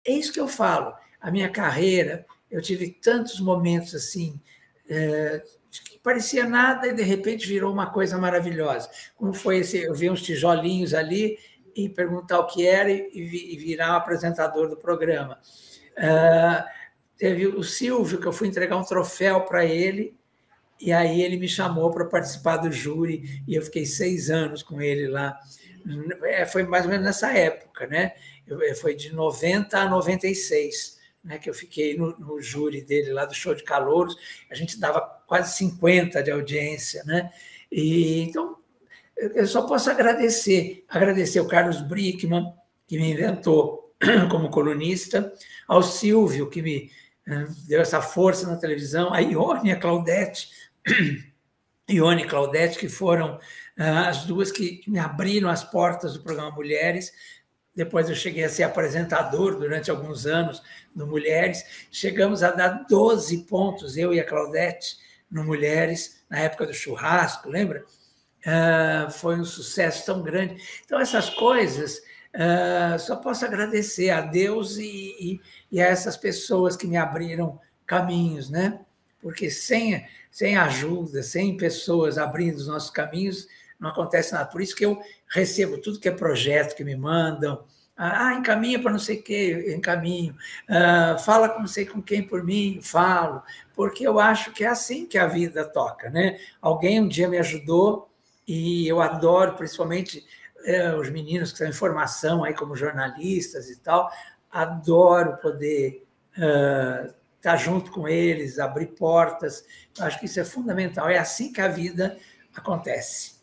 é isso que eu falo. A minha carreira, eu tive tantos momentos assim, que parecia nada e, de repente, virou uma coisa maravilhosa. Como foi esse, eu vi uns tijolinhos ali e perguntar o que era e virar o apresentador do programa. Teve o Silvio, que eu fui entregar um troféu para ele, e aí ele me chamou para participar do júri, e eu fiquei 6 anos com ele lá. Foi mais ou menos nessa época, né? Foi de 90 a 96, né, que eu fiquei no júri dele lá do Show de Calouros. A gente dava quase 50 de audiência, né? E, então, eu só posso agradecer o Carlos Brickman, que me inventou como colunista, ao Silvio, que me deu essa força na televisão, a Ione e a Claudete, Ione e Claudete, que foram as duas que me abriram as portas do programa Mulheres. Depois eu cheguei a ser apresentador durante alguns anos no Mulheres. Chegamos a dar 12 pontos, eu e a Claudete, no Mulheres, na época do churrasco, lembra? Foi um sucesso tão grande. Então, essas coisas, só posso agradecer a Deus e a essas pessoas que me abriram caminhos, né? Porque sem ajuda, sem pessoas abrindo os nossos caminhos, não acontece nada. Por isso que eu recebo tudo que é projeto que me mandam. Encaminha para não sei o quê, encaminho. Fala com não sei com quem por mim, falo. Porque eu acho que é assim que a vida toca, né? Alguém um dia me ajudou e eu adoro, principalmente, os meninos que estão em formação aí como jornalistas e tal. Adoro poder estar junto com eles, abrir portas. Eu acho que isso é fundamental. É assim que a vida acontece.